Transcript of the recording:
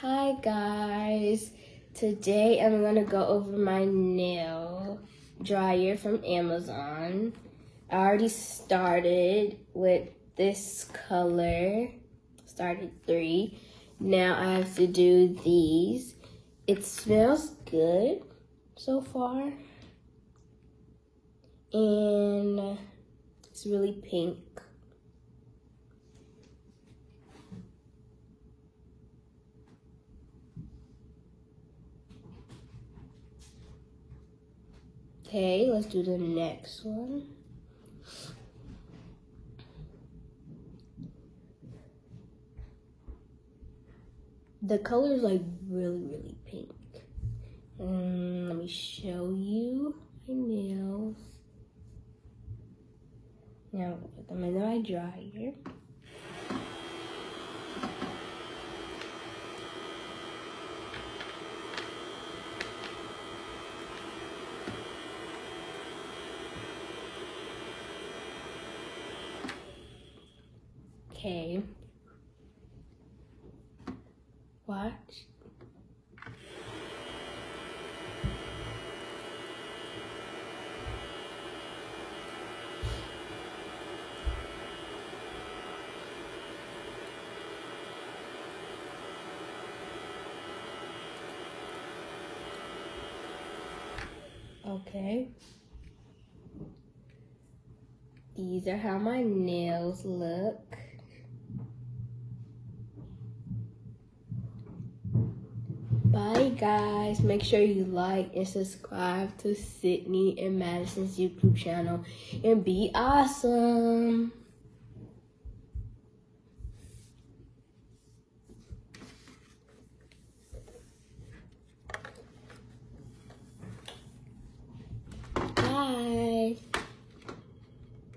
Hi guys, today I'm gonna go over my nail dryer from Amazon. I already started with this color, started 3. Now I have to do these. It smells good so far. And it's really pink. Okay, let's do the next one. The color is like really pink. Let me show you my nails. Now put them in my dryer. Okay. Watch. Okay. These are how my nails look. Bye guys. Make sure you like and subscribe to Sydney and Madison's YouTube channel and be awesome.